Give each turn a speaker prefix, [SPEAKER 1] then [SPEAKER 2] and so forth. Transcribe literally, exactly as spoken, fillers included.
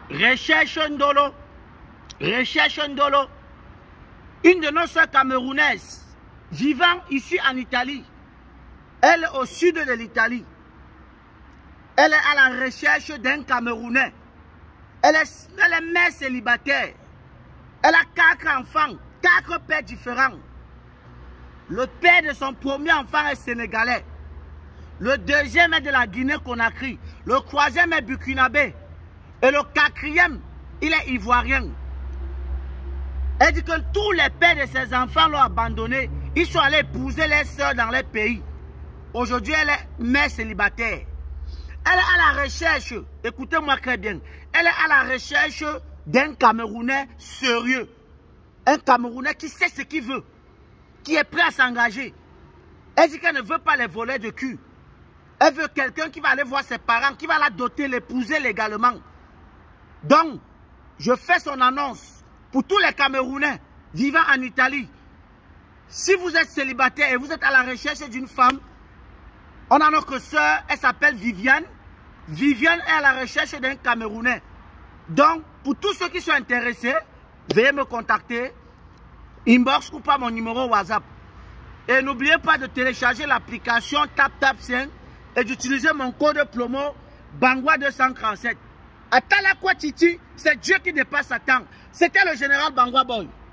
[SPEAKER 1] Recherche Ndolo. Recherche Ndolo. Une de nos soeurs camerounaises vivant ici en Italie. Elle est au sud de l'Italie. Elle est à la recherche d'un Camerounais. Elle est, elle est mère célibataire. Elle a quatre enfants, quatre pères différents. Le père de son premier enfant est sénégalais. Le deuxième est de la Guinée-Conakry. Le troisième est burkinabé. Et le quatrième, il est ivoirien. Elle dit que tous les pères de ses enfants l'ont abandonné. Ils sont allés épouser les sœurs dans les pays. Aujourd'hui, elle est mère célibataire. Elle est à la recherche, écoutez-moi très bien, elle est à la recherche d'un Camerounais sérieux. Un Camerounais qui sait ce qu'il veut, qui est prêt à s'engager. Elle dit qu'elle ne veut pas les voler de cul. Elle veut quelqu'un qui va aller voir ses parents, qui va la doter, l'épouser légalement. Donc, je fais son annonce pour tous les Camerounais vivant en Italie. Si vous êtes célibataire et vous êtes à la recherche d'une femme, on a notre soeur, elle s'appelle Viviane. Viviane est à la recherche d'un Camerounais. Donc, pour tous ceux qui sont intéressés, veuillez me contacter, inbox ou pas mon numéro WhatsApp. Et n'oubliez pas de télécharger l'application TapTapSend et d'utiliser mon code promo Bangwa deux cent trente-sept. Atala Kwatiti, c'est Dieu qui dépasse Satan. C'était le général Bangwa Boy.